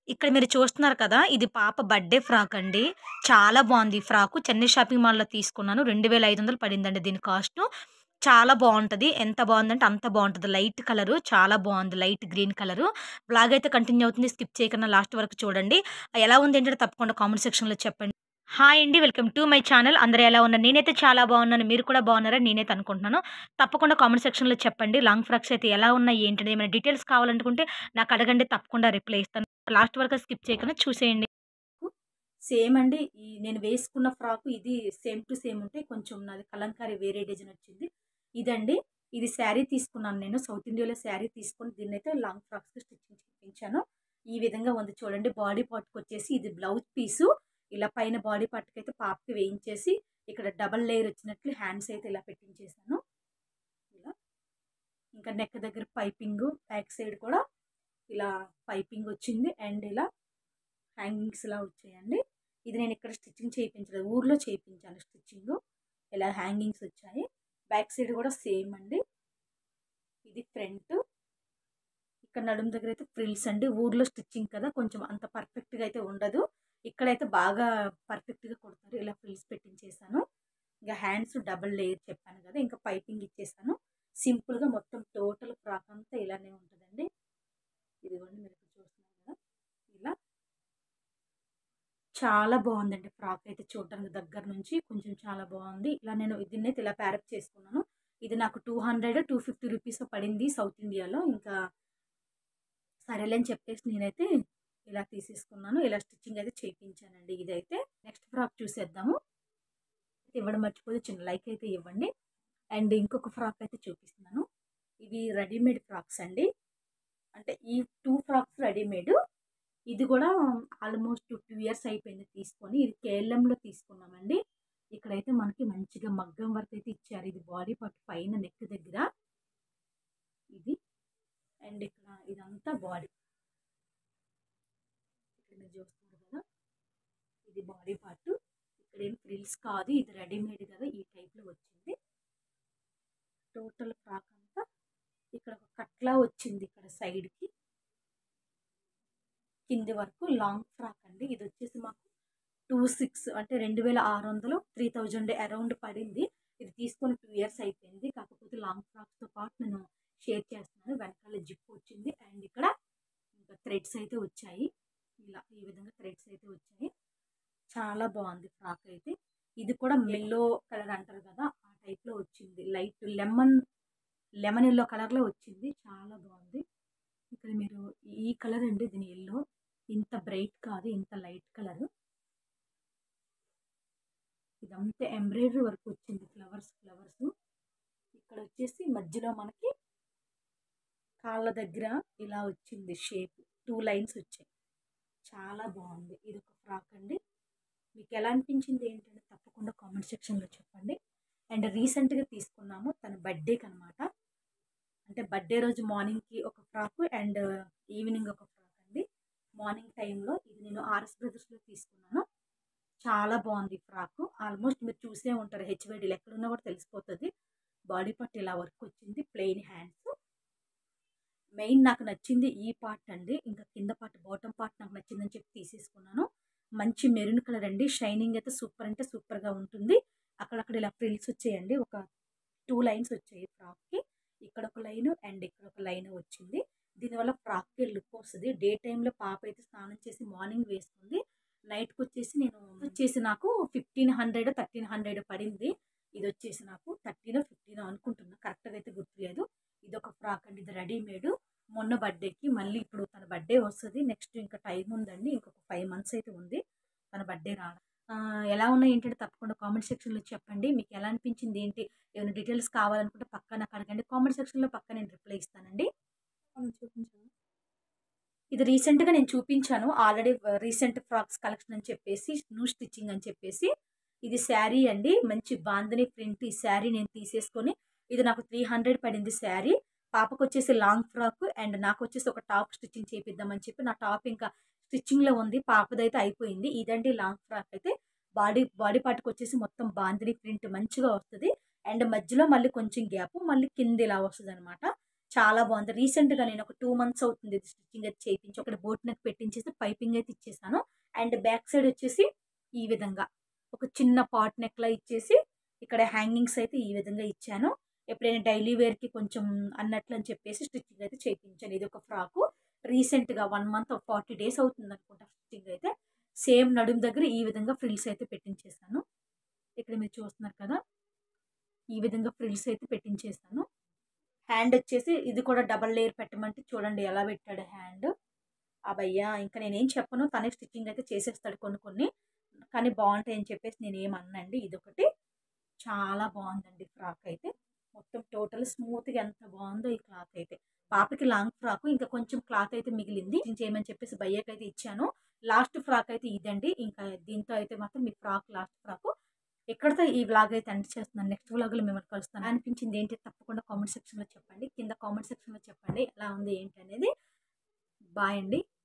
ఇక్కడ మీరు చూస్తున్నారు కదా! ఇది పాప బర్త్‌డే ఫ్రాక్ అండి. చాలా బావుంది ఈ ఫ్రాకు. చెన్నై షాపింగ్ మాల్‌లో తీసుకున్నాను. 2500 పడిందండి దీని కాస్టు. చాలా బావుంటది. ఎంత బావుందంటే అంత బావుంటది. లైట్ కలరు చాలా బావుంది. Light green colour. వ్లాగ్ అయితే కంటిన్యూ అవుతుంది. స్కిప్ చేయకుండా లాస్ట్ వరకు చూడండి. ఎలా ఉంది ఏంటంటే తప్పకుండా కామెంట్ సెక్షన్‌లో చెప్పండి. హాయ్ అండి. Welcome to my channel. అందరూ ఎలా ఉన్నారు? నేనైతే చాలా బావున్నాను. మీరు కూడా బావున్నారని నేనైతే అనుకుంటున్నాను. తప్పకుండా కామెంట్ సెక్షన్‌లో చెప్పండి. లాంగ్ ఫ్రాక్స్ అయితే ఎలా ఉన్నాయి? ఏంటని ఏమైనా డీటెయిల్స్ కావాలనుకుంటే నాకు అడగండి. తప్పకుండా రిప్లై ఇస్తాను. లాస్ట్ వరకు స్కిప్ చేయకుండా చూసేయండి. సేమ్ అండి. నేను వేసుకున్న ఫ్రాకు ఇది సేమ్ టు సేమ్ ఉంటే కొంచెం నాది కలంకారీ వేరే డిజైన్ వచ్చింది. ఇదండి. ఇది శారీ తీసుకున్నాను నేను. సౌత్ ఇండియాలో శారీ తీసుకొని దీన్నైతే లాంగ్ ఫ్రాక్స్‌కి స్టిచ్చింగ్ చేయించాను. ఈ విధంగా ఉంది చూడండి. బాడీ పార్ట్‌కొచ్చేసి ఇది బ్లౌజ్ పీసు. ఇలా పైన బాడీ పార్ట్‌కైతే పాపకి వేయించేసి ఇక్కడ డబుల్ లేయర్ వచ్చినట్లు హ్యాండ్స్ అయితే ఇలా పెట్టించేసాను. ఇలా. ఇంకా నెక్ దగ్గర పైపింగు, బ్యాక్ సైడ్ కూడా ఇలా పైపింగ్ వచ్చింది. అండ్ ఇలా హ్యాంగింగ్స్‌లా వచ్చాయండి. ఇది నేను ఇక్కడ స్టిచ్చింగ్ చేయించలేదు. ఊర్లో చేయించాను స్టిచ్చింగు. ఇలా హ్యాంగింగ్స్ వచ్చాయి. బ్యాక్ సైడ్ కూడా సేమ్ అండి. ఇది ఫ్రంట్. ఇక్కడ నడుము దగ్గర అయితే ఫ్రిల్స్ అండి. ఊర్లో స్టిచ్చింగ్ కదా! కొంచెం అంత పర్ఫెక్ట్‌గా అయితే ఉండదు. ఇక్కడైతే బాగా పర్ఫెక్ట్‌గా కుడతారు. ఇలా ఫ్రిల్స్ పెట్టించేసాను. ఇంక హ్యాండ్స్ డబుల్ లేయర్ చెప్పాను కదా! ఇంకా పైపింగ్ ఇచ్చేసాను. సింపుల్‌గా మొత్తం టోటల్ ఫ్రాక్ అంతా ఇలానే ఉంటదండి. ఇదిగోండి మీరు ఇక్కడ చూస్తున్నారు కదా! ఇలా చాలా బావుందండి ఫ్రాక్ అయితే చూడడానికి దగ్గర నుంచి కొంచెం చాలా బావుంది. ఇలా నేను దీన్నైతే ఇలా ప్యారప్ చేసుకున్నాను. ఇది నాకు 200, 250 రూపీసో పడింది సౌత్ ఇండియాలో. ఇంకా సరేలే అని చెప్పేసి నేనైతే ఇలా తీసేసుకున్నాను. ఇలా స్టిచ్చింగ్ అయితే చేయించానండి ఇదైతే. నెక్స్ట్ ఫ్రాక్ చూసేద్దాము. ఇవ్వడం మర్చిపోతే చిన్న లైక్ అయితే ఇవ్వండి. అండ్ ఇంకొక ఫ్రాక్ అయితే చూపిస్తున్నాను. ఇవి రెడీమేడ్ ఫ్రాక్స్ అండి. అంటే ఈ 2 ఫ్రాక్స్ రెడీమేడ్. ఇది కూడా ఆల్మోస్ట్ 2 ఇయర్స్ అయిపోయింది తీసుకొని. ఇది కేఎల్ఎంలో తీసుకున్నామండి. ఇక్కడైతే మనకి మంచిగా మగ్గం వర్క్ అయితే ఇచ్చారు. ఇది బాడీ పార్ట్ పైన నెక్ దగ్గర ఇది. అండ్ ఇక్కడ ఇదంతా బాడీ. ఇక్కడ మీరు చూస్తున్నారు కదా! ఇది బాడీ పార్ట్. ఇక్కడ ఏం ఫ్రిల్స్ కాదు. ఇది రెడీమేడ్ కదా! ఈ టైప్‌లో వచ్చింది. టోటల్ ఫ్రాక్ అంతా ఇక్కడ ఒక కట్లా వచ్చింది ఇక్కడ సైడ్‌కి. కింది వరకు లాంగ్ ఫ్రాక్ అండి. ఇది వచ్చేసి మాకు 26 అంటే 2600, 3000 అరౌండ్ పడింది. ఇది తీసుకొని 2 ఇయర్స్ అయిపోయింది. కాకపోతే లాంగ్ ఫ్రాక్స్‌తో పాటు నేను షేర్ చేస్తున్నాను. వెనకాల జిప్ వచ్చింది. అండ్ ఇక్కడ ఇంకా థ్రెడ్స్ అయితే వచ్చాయి. ఇలా ఈ విధంగా థ్రెడ్స్ అయితే వచ్చాయి. చాలా బాగుంది ఫ్రాక్ అయితే. ఇది కూడా మెల్లో కలర్ అంటారు కదా! ఆ టైప్‌లో వచ్చింది. లైట్ లెమన్ యెల్లో కలర్‌లో వచ్చింది. చాలా బాగుంది. ఇక్కడ మీరు ఈ కలర్ అండి దీని యెల్లో. ఇంత బ్రైట్ కాదు. ఇంత లైట్ కలర్. ఇదంతా ఎంబ్రాయిడరీ వర్క్ వచ్చింది. ఫ్లవర్స్. ఇక్కడ వచ్చేసి మధ్యలో మనకి కాళ్ళ దగ్గర ఇలా వచ్చింది షేప్. 2 లైన్స్ వచ్చాయి. చాలా బాగుంది. ఇది ఒక ఫ్రాక్ అండి. మీకు ఎలా అనిపించింది ఏంటంటే తప్పకుండా కామెంట్ సెక్షన్‌లో చెప్పండి. అండ్ రీసెంట్‌గా తీసుకున్నాము. తన బర్త్‌డేకి అనమాట. అంటే బర్త్‌డే రోజు మార్నింగ్‌కి ఒక ఫ్రాక్ అండ్ ఈవినింగ్ ఒక ఫ్రాక్ అండి. మార్నింగ్ టైంలో ఇది నేను ఆర్ఎస్ బ్రదర్స్‌లో తీసుకున్నాను. చాలా బాగుంది ఫ్రాక్. ఆల్మోస్ట్ మీరు చూసే ఉంటారు. హెచ్‌వైడీలో ఎక్కడున్నా కూడా తెలిసిపోతుంది. బాడీ పార్ట్ ఇలా వర్క్ వచ్చింది. Plain hands. మెయిన్ నాకు నచ్చింది ఈ పార్ట్ అండి. ఇంకా కింద పార్ట్ బాటమ్ పార్ట్ నాకు నచ్చిందని చెప్పి తీసేసుకున్నాను. మంచి మెరూన్ కలర్ అండి. షైనింగ్ అయితే సూపర్ అంటే సూపర్‌గా ఉంటుంది. అక్కడక్కడ ఇలా ఫ్రిల్స్ వచ్చాయండి. ఒక 2 లైన్స్ వచ్చాయి ఫ్రాక్‌కి. ఇక్కడ ఒక లైను అండ్ ఇక్కడ ఒక లైన్ వచ్చింది. దీనివల్ల ఫ్రాక్‌కి లుక్ వస్తది. డే టైమ్‌లో పాప అయితే స్నానం చేసి మార్నింగ్ వేసుకుంది. నైట్‌కొచ్చేసి నాకు 1500, 1300 పడింది. ఇదొచ్చేసి నాకు 13, 15 అనుకుంటున్నా. కరెక్ట్‌గా అయితే గుర్తులేదు. ఇదొక ఫ్రాక్ అండి. ఇది రెడీమేడ్. మొన్న బర్త్‌డేకి మళ్ళీ ఇప్పుడు తన బర్త్‌డే వస్తది. నెక్స్ట్ ఇంకా టైం ఉందండి. ఇంకొక 5 మంత్స్ అయితే ఉంది తన బర్త్‌డే రావడానికి. ఎలా ఉన్నాయి ఏంటంటే తప్పకుండా కామెంట్ సెక్షన్‌లో చెప్పండి. మీకు ఎలా అనిపించింది ఏంటి? ఏమైనా డీటెయిల్స్ కావాలనుకుంటే పక్కా నాకు అడగండి. కామెంట్ సెక్షన్‌లో పక్కా నేను రిప్లై ఇస్తానండి. చూపించాను. ఇది రీసెంట్‌గా నేను చూపించాను. ఆల్రెడీ రీసెంట్ ఫ్రాక్స్ కలెక్షన్ అని చెప్పేసి, న్యూ స్టిచ్చింగ్ అని చెప్పేసి. ఇది శారీ అండి. మంచి బాందిని ప్రింట్ ఈ శారీ నేను తీసేసుకొని ఇది నాకు 300 పడింది శారీ. పాపకొచ్చేసి లాంగ్ ఫ్రాక్ అండ్ నాకొచ్చేసి ఒక టాప్ స్టిచ్చింగ్ చేపిద్దామని చెప్పి నా టాప్ ఇంకా స్టిచ్చింగ్‌లో ఉంది. పాపదైతే అయిపోయింది. ఇదండి లాంగ్ ఫ్రాక్ అయితే. బాడీ పార్ట్‌కొచ్చేసి మొత్తం బాందిని ప్రింట్ మంచిగా వస్తది. అండ్ మధ్యలో మళ్ళీ కొంచెం గ్యాప్ మళ్ళీ కింద ఇలా వస్తదనమాట. చాలా బాగుంది. రీసెంట్‌గా నేను ఒక 2 మంత్స్ అవుతుంది ఇది స్టిచ్చింగ్ అయితే చేయించి. ఒకటి బోట్ నెక్ పెట్టించేసి పైపింగ్ అయితే ఇచ్చేసాను. అండ్ బ్యాక్ సైడ్ వచ్చేసి ఈ విధంగా ఒక చిన్న పాట్ నెక్‌లా ఇచ్చేసి ఇక్కడ హ్యాంగింగ్స్ అయితే ఈ విధంగా ఇచ్చాను. ఎప్పుడైనా డైలీ వేర్‌కి కొంచెం అన్నట్లు అని చెప్పేసి స్టిచ్చింగ్ అయితే చేయించాను. ఇది ఒక ఫ్రాకు. రీసెంట్‌గా 1 మంత్ 40 డేస్ అవుతుందనుకుంటా స్టిచ్చింగ్ అయితే. సేమ్ నడుము దగ్గర ఈ విధంగా ఫ్రిల్స్ అయితే పెట్టించేసాను. ఇక్కడ మీరు చూస్తున్నారు కదా! ఈ విధంగా ఫ్రిల్స్ అయితే పెట్టించేసాను. హ్యాండ్ వచ్చేసి ఇది కూడా డబల్ లేయర్ పెట్టమంటే చూడండి ఎలా పెట్టాడు హ్యాండ్. అబ్బయ్యా! ఇంక నేనేం చెప్పను. తనే స్టిచ్చింగ్ అయితే చేసేస్తాడు కొన్ని కొన్ని. కానీ బావుంటాయని చెప్పేసి నేనేం అననండి. ఇదొకటి చాలా బావుందండి ఫ్రాక్ అయితే. మొత్తం టోటల్ స్మూత్‌గా ఎంత బావుందో ఈ క్లాత్ అయితే. పాపకి లాంగ్ ఫ్రాకు ఇంకా కొంచెం క్లాత్ అయితే మిగిలింది. స్టిచింగ్ చేయమని చెప్పేసి భయ్యాకైతే ఇచ్చాను. లాస్ట్ ఫ్రాక్ అయితే ఇదండి. ఇంకా దీంతో అయితే మాత్రం మీ ఫ్రాక్ లాస్ట్ ఫ్రాకు. ఇక్కడితో ఈ వ్లాగ్ అయితే ఎండ్ చేస్తున్నాను. నెక్స్ట్ వ్లాగ్‌లో మిమ్మల్ని కలుస్తాను. అనిపించింది ఏంటి తప్పకుండా కామెంట్ సెక్షన్‌లో చెప్పండి. కింద కామెంట్ సెక్షన్‌లో చెప్పండి. ఎలా ఉంది ఏంటి అనేది. బాయ్ అండి.